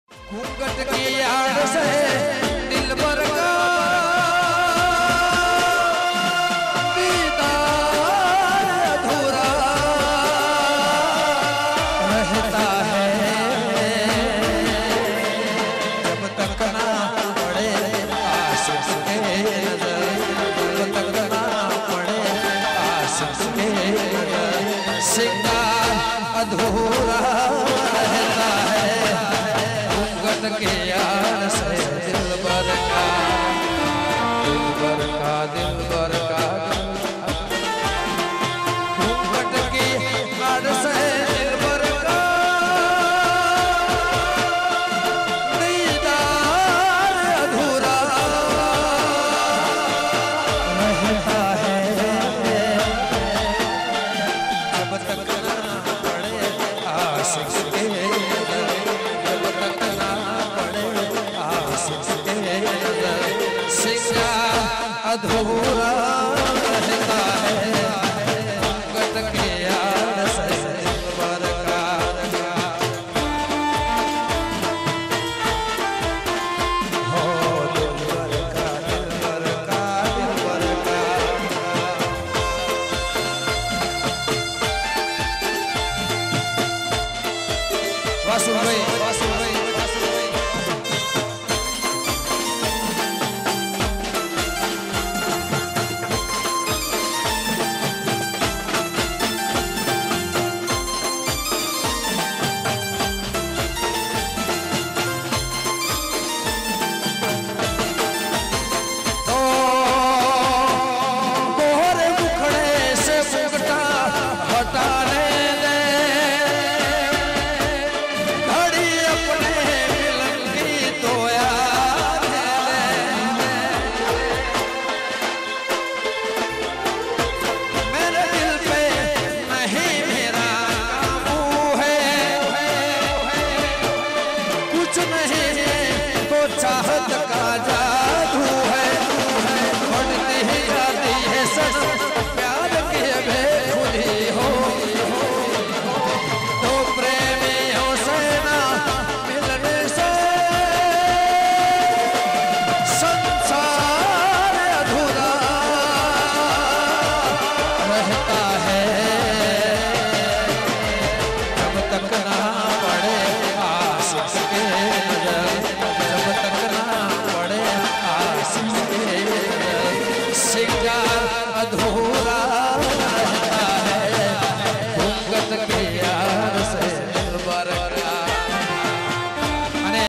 घूंघट की यार से दिल भर का दीदार अधूरा रहता है जब तक ना पड़े आशिक के नजर, जब तक ना पड़े आशिक के नजर, सिंगार अधूरा रहता है के यार से दिल भर का, दिल भर का, दिल भर का, घूंघट की यार से दिल भर का दीदार अधूरा रहता है जब तक ना पड़े आशिक के अधूरा रहता है घूंघट के यार से दिल भर का। हो दिल भर का, दिल भर का, दिल भर का। वासु भाई